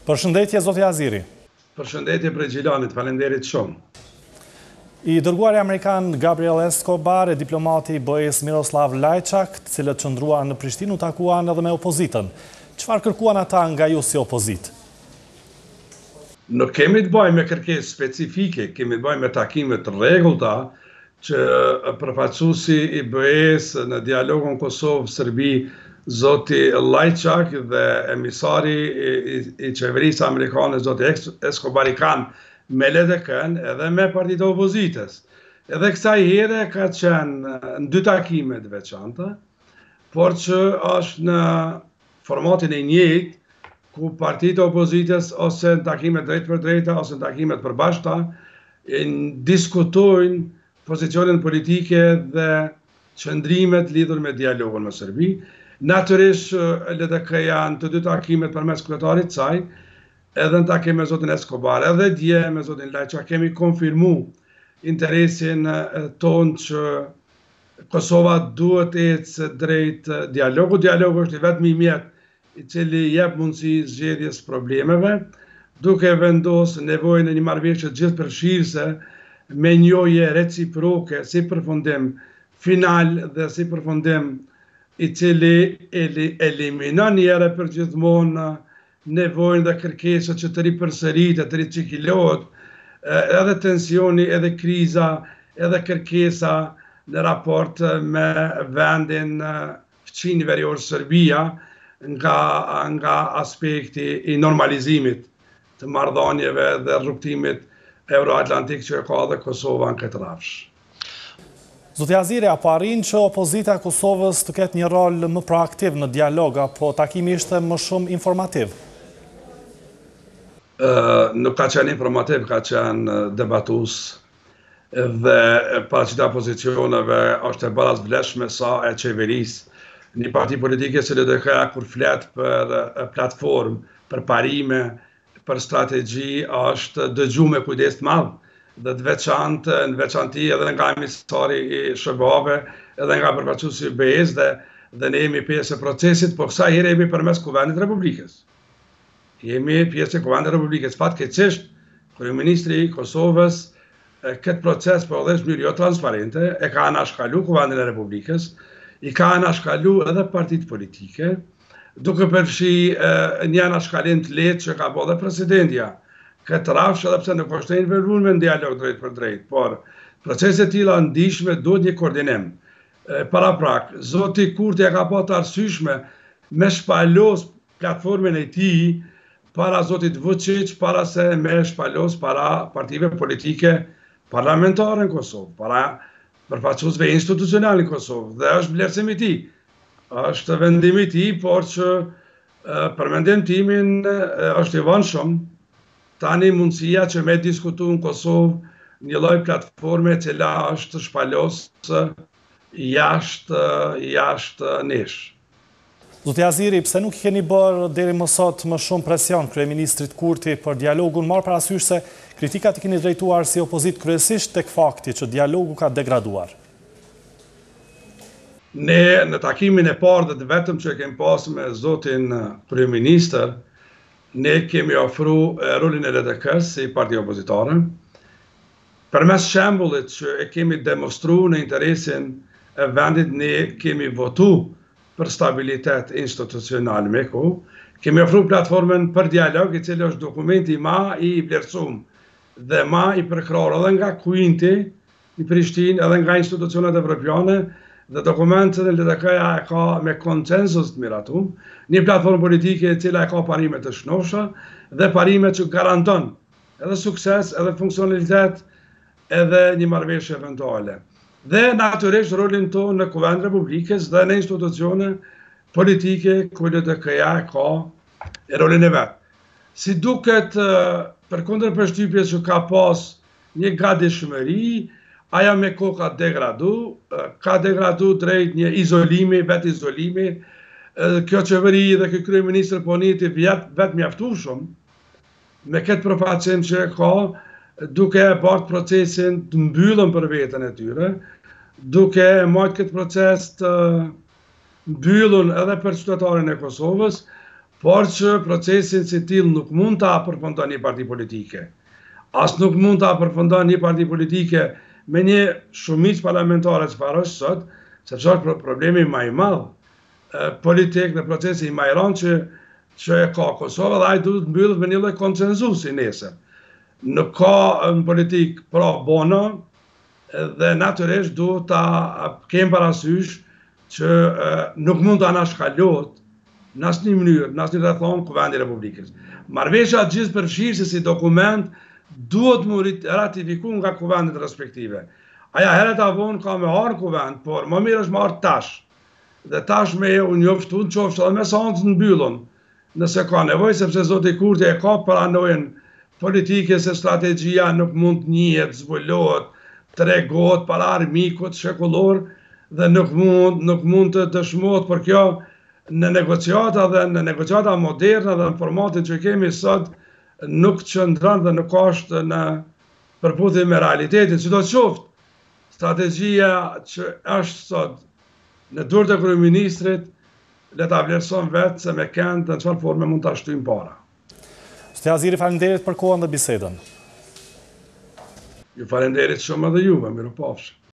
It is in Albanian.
Përshëndetje, zoti Aziri. Përshëndetje prej Gjilanit, falenderit shumë. I dërguari Amerikan Gabriel Escobar e diplomati BE-s Miroslav Lajçak, të cilët qëndruan në Prishtinë, u takuan edhe me opozitën. Çfarë kërkuan ata nga ju si opozitë? Nuk kemi të bëjmë me kërkesë specifike, kemi të bëjmë me takime të rregullta që përfaqësuesi i BE-s në dialogun Kosovë-Serbi, zoti Lajçak dhe emisari i qeverisë amerikane, zoti Escobar, kanë me LDK-n edhe me partitë e opozitës. Edhe kësaj here ka qenë në 2 takime të veçanta, por që është në formatin e njëjtë, ku partitë e opozitës ose në takime drejt për drejta ose në takime të përbashkëta diskutojnë pozicionin politike dhe qëndrimet lidhur me dialogun me Serbi. Natyrisht LDK-ja në të 2 takimet përmes kryetarit të saj, edhe në takim me zotin Escobar, edhe dje me zotin Lajçak, kemi konfirmu interesin tonë që Kosova duhet ecë drejt dialogu. Dialogu është i vetmi mjet i cili jep mundësi zgjedhjes problemeve, duke vendosur nevojën e një marrëveshje gjithëpërfshirëse me njohje reciproke si përfundim final dhe si përfundim i cili eliminon njëherë për gjithmonë nevojën dhe kërkesat që të ripërsëritet, të riciklohet, edhe tensioni, edhe kriza, edhe kërkesa në raport me vendin fëqin verior Serbia nga aspekti i normalizimit të marrëdhënieve dhe rrugtimit euroatlantik që ka dhe Kosova në këtë rafsh. Zoti Aziri, apo arrin që opozita e Kosovës të ketë një rol më proaktiv në dialog, apo takimi ishte më shumë informativ? Nuk ka qenë informativ, ka qenë debatues dhe paraqitja pozicioneve është e barazvleshme sa e qeverisë. Një parti politike si LDK kur flet për platformë, për parime, për strategji, është dëgjuar me kujdes të madh dhe të veçantë, në veçanti edhe nga emisari i SBA-ve, edhe nga përfaqësuesi i BE-s dhe ne jemi pjesë e procesit, por kësaj here jemi përmes Kuvendit Republikës. Jemi pjesë e Kuvendit Republikës. Fatkeqësisht, kryeministri i Kosovës këtë proces për dhe mënyrë jo transparente e ka anashkalu Kuvendin e Republikës, i ka anashkalu edhe partitë politike, duke përfshi një anashkalim të lehtë që ka bërë dhe presidentja. Këtë rafsh edhe pse nuk është e involvuar me dialog drejt për drejt, por proceset tilla ndihshme duhet një koordinim. Paraprak, zoti Kurti e ka pasur arsyeshme me shpalos platformën e tij para zotit Vučić, para se me shpalos para partive politike parlamentare në Kosovë, para përfaqësuesve institucional në Kosovë, dhe është vlerësimi i tij. Është vendimi i tij, por që për mendim timin është i vonshëm tani mundësia që me diskutu në Kosovë një lloj platforme e cila është shpalos jashtë nesh. Zoti Aziri, pse nuk keni bërë deri më sot më shumë presion kryeministrit Kurti për dialogun, marrë parasysh se kritikat i keni drejtuar si opozitë kryesisht tek fakti që dialogu ka degraduar? Ne në takimin e parë dhe të vetëm që kemi pasur me zotin kryeministër, ne kemi ofru rolin e LDK-s si parti opozitare, përmes shembullit që e kemi demonstru në interesin e vendit, ne kemi votu për stabilitet institucional me kohë, kemi ofru platformën për dialog, i cili është dokumenti ma i vlerësum dhe ma i përkrahur edhe nga Kuinti i Prishtinë, edhe nga institucionet evropiane, dhe dokumentet e LDK-ja e ka me konsensus të miratum, një platformë politike e cila e ka parime të shnosha dhe parime që garanton edhe sukses, edhe funksionalitet, edhe një marrëveshje eventuale. Dhe natyrisht rolin tonë në Kuvend Republikës dhe në institucione politike ku LDK-ja e ka rolin e vet. Si duket përkundër përshtypjes që ka pas një gatishmëri, aja me kohë ka degradu drejt një izolimi, vet izolimi. Kjo qeveri dhe kjo kryeministër po njëti vet mjaftueshëm me këtë përfaqësim që ka, duke e bërë procesin të mbyllën për veten e tyre, duke e marrë këtë proces të mbyllën edhe për qytetarin e Kosovës, por që procesin si tillë nuk mund ta përfundon një parti politike. As nuk mund ta përfundon një parti politike me një shumicë parlamentare çfarë është sot, sepse është problemi më i madh politik në procesin më i rëndë që e ka Kosova dhe ai duhet mbyllet me një lloj konsensusi nesër. Nuk ka në politik pro bono dhe natyrisht duhet ta kem parasysh që nuk mund ta anashkalohet në asnjë mënyrë, në asnjë rrethon Kuvendi i Republikës. Marrëveshja gjithëpërfshirëse si dokument duhet mu ratifikuar nga kuvendet respektive. Aja herët avon ka me harë kuvend, por më mirë është me harë tash. Dhe tash me u njoftu në qofshë edhe me sancë në byllon, nëse ka nevoj, sepse zoti Kurti e ka paranojën politike se strategjia nuk mund njihet, zbulohet, tregohet para armikut shekullor dhe nuk mund të dëshmohet për kjo në negociata dhe në negociata moderne dhe në formatin që kemi sot nuk qëndron dhe nuk është në përputhje me realitetin. Sidoqoftë, strategjia që është sot në dorë të kryeministrit le ta vlerëson vetë se me kënd në çfarë forme mund ta shtyjmë para. Zoti Aziri, faleminderit për kohën dhe bisedën. Ju falenderit shumë edhe juve, mirupafshim.